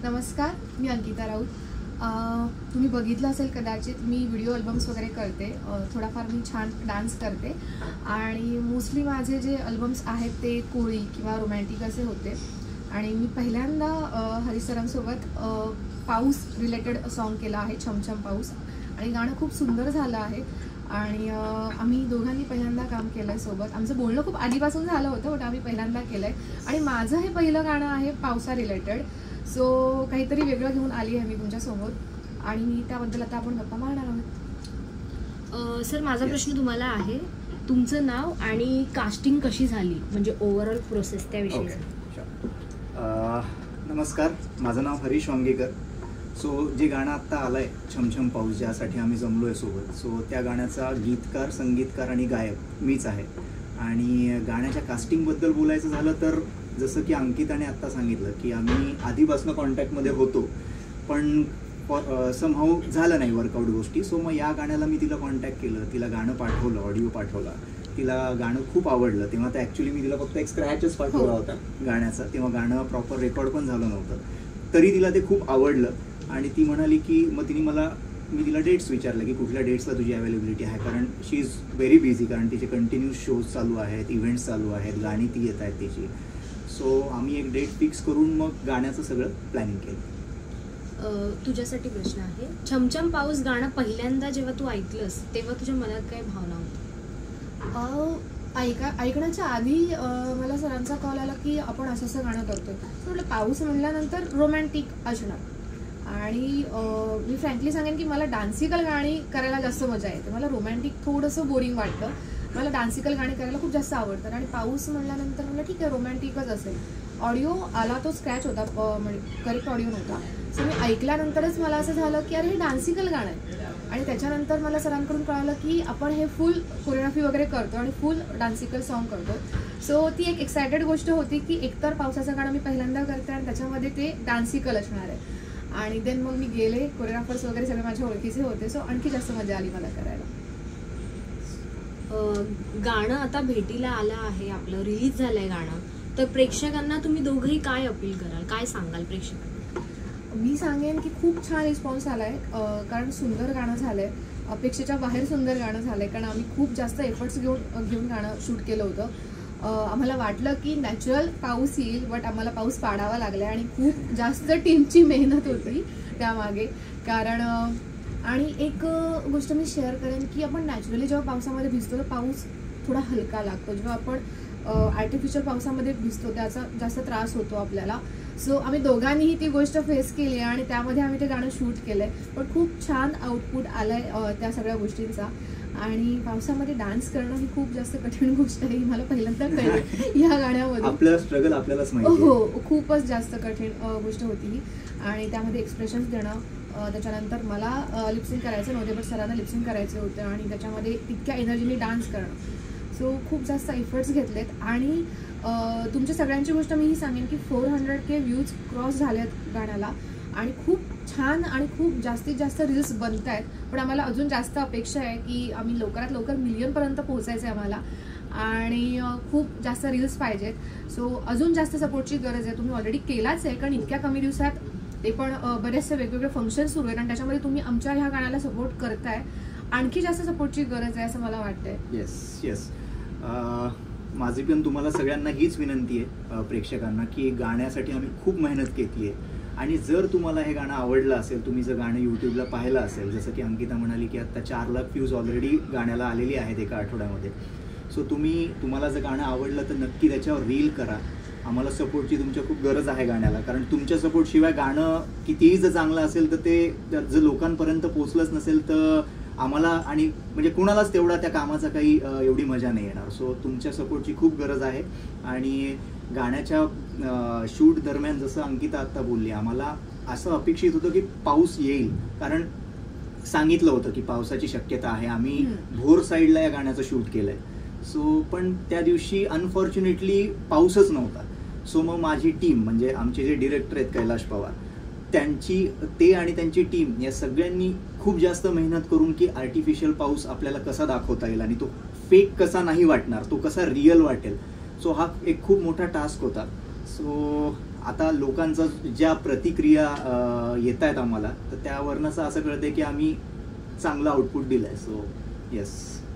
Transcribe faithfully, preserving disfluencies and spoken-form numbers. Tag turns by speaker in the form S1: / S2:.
S1: नमस्कार, मी अंकिता राऊत. तुम्ही बघितलं असेल कदाचित, मी व्हिडिओ अल्बम्स वगैरे करते. थोडाफार मी छान डान्स करते आणि मोस्टली माझे जे अल्बम्स आहेत ते कोळी किंवा रोमॅन्टिक असे होते. आणि मी पहिल्यांदा हरिसरांसोबत पाऊस रिलेटेड सॉन्ग केलं आहे, छमछम पाऊस, आणि गाणं खूप सुंदर झालं आहे. आणि आम्ही दोघांनी पहिल्यांदा काम केलं आहे सोबत. आमचं बोलणं खूप आधीपासून झालं होतं, बट आम्ही पहिल्यांदा केलं आहे. आणि माझं हे पहिलं गाणं आहे पावसा रिलेटेड. सो काहीतरी वेगळं घेऊन आली आहे मी तुमच्यासमोर, आणि त्याबद्दल आता आपण गप्पा मारणार आहोत.
S2: सर, माझा प्रश्न तुम्हाला आहे, तुमचं नाव आणि कास्टिंग कशी झाली, म्हणजे ओव्हरऑल प्रोसेस त्याविषयी.
S3: नमस्कार, माझं नाव हरीश वांगेकर. सो जे गाणं आत्ता आलं आहे छमछम पाऊस, ज्यासाठी आम्ही जमलो आहे सोबत, सो त्या गाण्याचा गीतकार, संगीतकार आणि गायक मीच आहे. आणि गाण्याच्या कास्टिंगबद्दल बोलायचं झालं तर जसं की अंकिताने आत्ता सांगितलं की आम्ही आधीपासून कॉन्टॅक्टमध्ये होतो, पण समहाऊ झालं नाही वर्कआउट गोष्टी. सो मग या गाण्याला मी तिला कॉन्टॅक्ट केलं, तिला गाणं पाठवलं, ऑडिओ पाठवला. तिला गाणं खूप आवडलं. तेव्हा तर ॲक्च्युली मी तिला फक्त एक स्क्रॅचच पाठवला होता गाण्याचा, तेव्हा गाणं प्रॉपर रेकॉर्ड पण झालं नव्हतं. तरी तिला ते खूप आवडलं आणि ती म्हणाली की, मग तिने मला मी तिला डेट्स विचारलं की कुठल्या डेट्सला तुझी अवेलेबिलिटी आहे, कारण शी इज व्हेरी बिझी, कारण तिचे कंटिन्यूस शोज चालू आहेत, इव्हेंट्स चालू आहेत, गाणी ती येत आहेत तिची. सो आम्ही एक डेट फिक्स करून मग गाण्याचं सगळं प्लॅनिंग केलं.
S2: तुझ्यासाठी प्रश्न आहे, छमछम पाऊस गाणं पहिल्यांदा जेव्हा तू ऐकलंस तेव्हा तुझ्या मनात काय भावना होती?
S1: ऐका ऐकण्याच्या आधी मला सरांचा कॉल आला की आपण असं असं गाणं करतोय. म्हटलं पाऊस म्हणल्यानंतर रोमॅन्टिक असणार. आणि मी फ्रँकली सांगेन की मला डान्सिकल गाणी करायला जास्त मजा येते. मला रोमॅन्टिक थोडंसं बोरिंग वाटतं. मला डान्सिकल गाणी करायला खूप जास्त आवडतात. आणि पाऊस म्हणल्यानंतर मला ठीक आहे, रोमॅन्टिकच असेल. ऑडिओ आला तो स्क्रॅच होता, म्हणजे करेक्ट ऑडिओ नव्हता. सो मी ऐकल्यानंतरच मला असं झालं की अरे हे डान्सिकल गाणं आहे. आणि त्याच्यानंतर मला सरांकडून कळालं की आपण हे फुल कोरिओग्राफी वगैरे करतो आणि फुल डान्सिकल सॉन्ग करतो. सो ती एक एक्सायटेड गोष्ट होती की एकतर पावसाचं गाणं मी पहिल्यांदा करते आणि त्याच्यामध्ये ते डान्सिकल असणार आहे. आणि देन मग मी गेले, कोरिओग्राफर्स वगैरे सगळे माझ्या ओळखीचे होते. सो आणखी जास्त मजा आली मला करायला.
S2: गाणं आता भेटीला आलं आहे, आपलं रिलीज झालंय गाणं, तर प्रेक्षकांना तुम्ही दोघंही काय अपील कराल, काय सांगाल प्रेक्षकांना?
S1: मी सांगेन की खूप छान रिस्पॉन्स आला आहे, कारण सुंदर गाणं झालं आहे, अपेक्षेच्या बाहेर सुंदर गाणं झालं आहे. कारण आम्ही खूप जास्त एफर्ट्स घेऊन घेऊन गाणं शूट केलं होतं. आम्हाला वाटलं की नॅचरल पाऊस येईल, बट आम्हाला पाऊस पाडावा लागला आहे. आणि खूप जास्त टीमची मेहनत होती त्यामागे. कारण आणि एक गोष्ट मी शेअर करेन की आपण नॅचरली जेव्हा पावसामध्ये भिजतो तर पाऊस थोडा हलका लागतो. जेव्हा आपण आर्टिफिशियल पावसामध्ये भिजतो त्याचा जास्त त्रास होतो आपल्याला. सो आम्ही दोघांनीही ती गोष्ट फेस केली आहे आणि त्यामध्ये आम्ही ते गाणं शूट केलं आहे. पण खूप छान आउटपुट आलं आहे त्या सगळ्या गोष्टींचा. आणि पावसामध्ये डान्स करणं ही खूप जास्त कठीण गोष्ट आहे, मला पहिल्यांदा कळलं या गाण्यामध्ये.
S3: आपलं स्ट्रगल आपल्यालाच माहिती.
S1: हो, खूपच जास्त कठीण गोष्ट होती ही. आणि त्यामध्ये एक्सप्रेशन्स देणं, त्याच्यानंतर मला लिपसिंग करायचं नव्हते, बट सरांना लिपसिंग करायचे होते आणि त्याच्यामध्ये तितक्या एनर्जीने डान्स करणं. सो खूप जास्त एफर्ट्स घेतलेत. आणि तुमच्या सगळ्यांची गोष्ट मी ही सांगेन की four hundred K views cross झालेत गाण्याला. आणि खूप छान आणि खूप जास्तीत जास्त रील्स बनत आहेत. पण आम्हाला अजून जास्त अपेक्षा आहे की आम्ही लवकरात लवकर मिलियनपर्यंत पोहोचायचं आहे आम्हाला. आणि खूप जास्त रील्स पाहिजेत. सो अजून जास्त सपोर्टची गरज आहे. तुम्ही ऑलरेडी केलाच आहे, कारण इतक्या कमी दिवसात ते पण बरेचसे वेगवेगळे फंक्शन सुरू आहेत आणि त्याच्यामध्ये तुम्ही आमच्या ह्या गाण्याला सपोर्ट करताय. आणखी जास्त सपोर्टची गरज आहे असं मला वाटतंय.
S3: येस येस माझी पण तुम्हाला सगळ्यांना हीच विनंती आहे, प्रेक्षकांना, की गाण्यासाठी आम्ही खूप मेहनत घेतली आहे. आणि जर तुम्हाला हे गाणं आवडलं असेल, तुम्ही जर गाणं यूट्यूबला पाहिलं असेल, जसं की अंकिता म्हणाली की आत्ता चार लाख व्ह्यूज ऑलरेडी गाण्याला आलेली आहेत एका आठवड्यामध्ये. सो तुम्ही तुम्हाला जर गाणं आवडलं तर नक्की त्याच्यावर रील करा. आम्हाला सपोर्टची तुमच्या खूप गरज आहे गाण्याला, कारण तुमच्या सपोर्टशिवाय गाणं कितीही जर चांगलं असेल तर ते जर लोकांपर्यंत पोचलंच नसेल तर आम्हाला आणि म्हणजे कुणालाच तेवढा त्या कामाचा काही एवढी मजा नाही येणार. सो तुमच्या सपोर्टची खूप गरज आहे. आणि गाण्याच्या शूट दरम्यान जसं अंकिता आत्ता बोलली, आम्हाला असं अपेक्षित होतं की पाऊस येईल, कारण सांगितलं होतं की पावसाची शक्यता आहे. आम्ही भोर साईडला या गाण्याचं शूट केलंय. सो पण त्या दिवशी अनफॉर्च्युनेटली पाऊसच नव्हता. सो मग माझी टीम, म्हणजे आमचे जे डिरेक्टर आहेत कैलाश पवार, त्यांची ते आणि त्यांची टीम या सगळ्यांनी खूप जास्त मेहनत करून की आर्टिफिशियल पाऊस आपल्याला कसा दाखवता येईल आणि तो फेक कसा नाही वाटणार, तो कसा रिअल वाटेल. सो हा एक खूप मोठा टास्क होता. सो आता लोकांचा ज्या प्रतिक्रिया येत आहेत आम्हाला, तर त्यावरनं असं कळतंय की आम्ही चांगलं आउटपुट दिलंय. So yes.